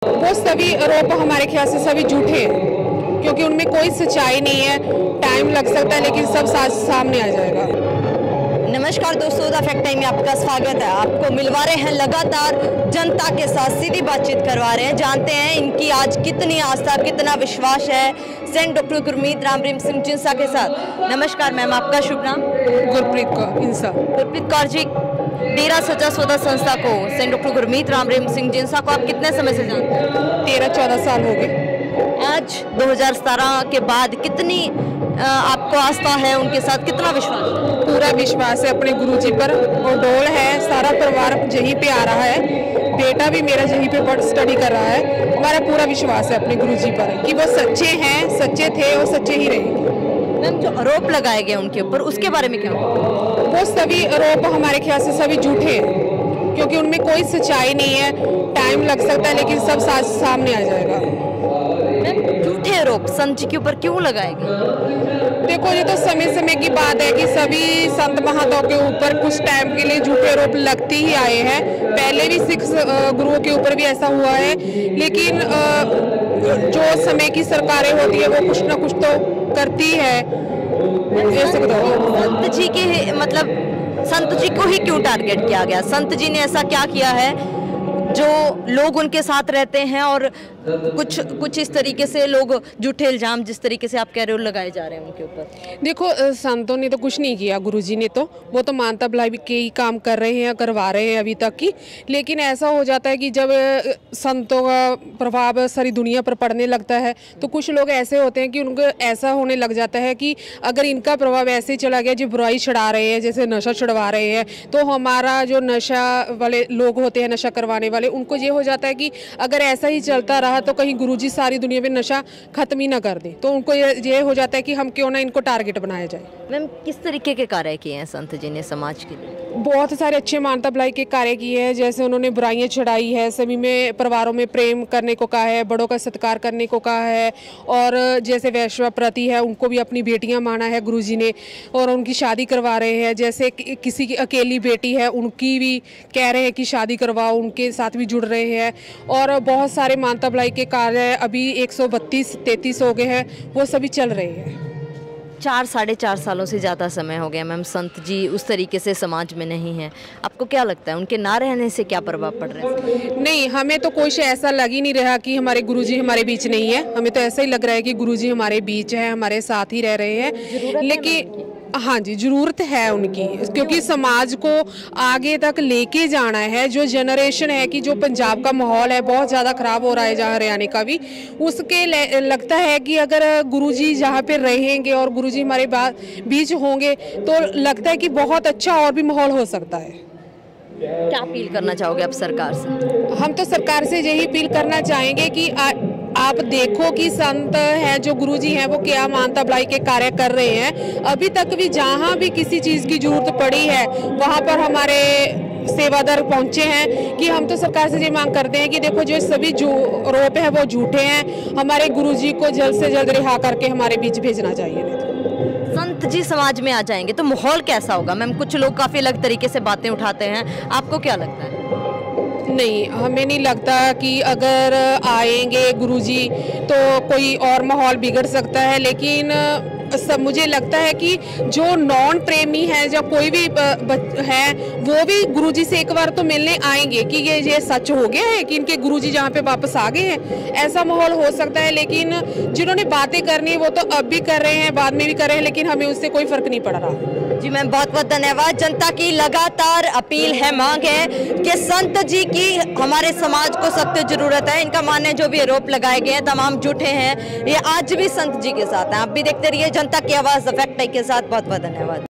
वो सभी आरोप हमारे ख्याल से सभी झूठे हैं, क्योंकि उनमें कोई सच्चाई नहीं है। टाइम लग सकता है लेकिन सब सामने आ जाएगा। नमस्कार दोस्तों, द फैक्ट टाइम में आपका स्वागत है। आपको मिलवा रहे हैं, लगातार जनता के साथ सीधी बातचीत करवा रहे हैं। जानते हैं इनकी आज कितनी आस्था, कितना विश्वास है सेंट डॉक्टर गुरमीत राम रहीम सिंह जिंसा के साथ। नमस्कार मैम, आपका शुभ नाम? गुरप्रीत कौर इंसा। गुरप्रीत कौर जी, डेरा सच्चा सौदा संस्था को, सेंट डॉक्टर गुरमीत राम रहीम सिंह जिंसा को आप कितने समय से जानते हैं? 13-14 साल हो गए। आज 2017 के बाद कितनी आपको आस्था है उनके साथ, कितना विश्वास है? पूरा विश्वास है अपने गुरुजी पर, और डोल है। सारा परिवार यहीं पे आ रहा है, बेटा भी मेरा यहीं पे स्टडी कर रहा है। हमारा पूरा विश्वास है अपने गुरुजी पर कि वो सच्चे हैं, सच्चे थे और सच्चे ही रहेंगे। मैम, जो आरोप लगाए गए उनके ऊपर, उसके बारे में क्या? वो सभी आरोप हमारे ख्याल से सभी झूठे हैं, क्योंकि उनमें कोई सच्चाई नहीं है। टाइम लग सकता है लेकिन सब सामने आ जाएगा। झूठे आरोप संत जी के ऊपर क्यों लगाए गए? देखो, ये तो समय समय की बात है कि सभी संत महात्माओं के ऊपर कुछ टाइम के लिए झूठे आरोप लगते ही आए हैं। पहले भी सिख गुरुओं के ऊपर भी ऐसा हुआ है, लेकिन जो समय की सरकारें होती है वो कुछ ना कुछ तो करती है। संत जी के मतलब संत जी को ही क्यों टारगेट किया गया? संत जी ने ऐसा क्या किया है जो लोग उनके साथ रहते हैं और कुछ इस तरीके से लोग झूठे इल्जाम, जिस तरीके से आप कह रहे हो, लगाए जा रहे हैं उनके ऊपर? देखो, संतों ने तो कुछ नहीं किया, गुरुजी ने तो वो तो मानता भलाई के ही काम कर रहे हैं, करवा रहे हैं अभी तक की। लेकिन ऐसा हो जाता है कि जब संतों का प्रभाव सारी दुनिया पर पड़ने लगता है तो कुछ लोग ऐसे होते हैं कि उनको ऐसा होने लग जाता है कि अगर इनका प्रभाव ऐसे ही चला गया, जो बुराई छुड़ा रहे हैं, जैसे नशा छुड़वा रहे हैं, तो हमारा जो नशा वाले लोग होते हैं, नशा करवाने वाले, उनको ये हो जाता है कि अगर ऐसा ही चलता रहा तो कहीं गुरुजी सारी दुनिया में नशा खत्म ही ना कर दे। तो उनको ये हो जाता है कि हम क्यों ना इनको टारगेट बनाया जाए। मैम, किस तरीके के कार्य किए हैं संत जी ने समाज के लिए? बहुत सारे अच्छे मानवता भलाई के कार्य किए हैं। जैसे उन्होंने बुराइयां छुड़ाई है, सभी में परिवारों में प्रेम करने को कहा है, बड़ों का सत्कार करने को कहा है, और जैसे वैश्वा प्रति है उनको भी अपनी बेटियां माना है गुरुजी ने, और उनकी शादी करवा रहे हैं। जैसे किसी की अकेली बेटी है उनकी भी कह रहे हैं कि शादी करवाओ, उनके साथ भी जुड़ रहे हैं। और बहुत सारे मानवता भलाई के कार्य अभी 132-133 हो गए हैं, वो सभी चल रहे हैं। 4-4.5 सालों से ज़्यादा समय हो गया मैम, संत जी उस तरीके से समाज में नहीं है। आपको क्या लगता है उनके ना रहने से क्या प्रभाव पड़ रहा है? नहीं, हमें तो कुछ ऐसा लग ही नहीं रहा कि हमारे गुरुजी हमारे बीच नहीं है। हमें तो ऐसा ही लग रहा है कि गुरुजी हमारे बीच है, हमारे साथ ही रह रहे हैं। लेकिन हाँ जी, ज़रूरत है उनकी, क्योंकि समाज को आगे तक लेके जाना है। जो जनरेशन है कि जो पंजाब का माहौल है बहुत ज़्यादा ख़राब हो रहा है, जहाँ हरियाणा का भी, उसके लगता है कि अगर गुरुजी जहाँ पे रहेंगे और गुरुजी हमारे बीच होंगे तो लगता है कि बहुत अच्छा और भी माहौल हो सकता है। क्या अपील करना चाहोगे आप सरकार से? हम तो सरकार से यही अपील करना चाहेंगे कि आप देखो कि संत हैं जो गुरुजी हैं वो क्या मानवता भलाई के कार्य कर रहे हैं। अभी तक भी जहाँ भी किसी चीज़ की जरूरत पड़ी है वहाँ पर हमारे सेवादार पहुँचे हैं। कि हम तो सरकार से ये मांग करते हैं कि देखो, जो सभी जो आरोप है वो झूठे हैं। हमारे गुरुजी को जल्द से जल्द रिहा करके हमारे बीच भेजना चाहिए। संत जी समाज में आ जाएंगे तो माहौल कैसा होगा मैम? कुछ लोग काफ़ी अलग तरीके से बातें उठाते हैं, आपको क्या लगता है? नहीं, हमें नहीं लगता कि अगर आएंगे गुरुजी तो कोई और माहौल बिगड़ सकता है। लेकिन सब मुझे लगता है कि जो नॉन प्रेमी है, जो कोई भी है, वो भी गुरुजी से एक बार तो मिलने आएंगे कि ये सच हो गया है कि इनके गुरुजी जहाँ पे वापस आ गए हैं। ऐसा माहौल हो सकता है। लेकिन जिन्होंने बातें करनी है वो तो अब भी कर रहे हैं, बाद में भी कर रहे हैं, लेकिन हमें उससे कोई फर्क नहीं पड़ रहा। जी मैम, बहुत बहुत धन्यवाद। जनता की लगातार अपील है, मांग है कि संत जी की हमारे समाज को सख्त जरूरत है। इनका मानना है जो भी आरोप लगाए गए हैं तमाम झूठे हैं, ये आज भी संत जी के साथ हैं। आप भी देखते रहिए जनता की आवाज़ द फैक्ट के साथ। बहुत बहुत धन्यवाद।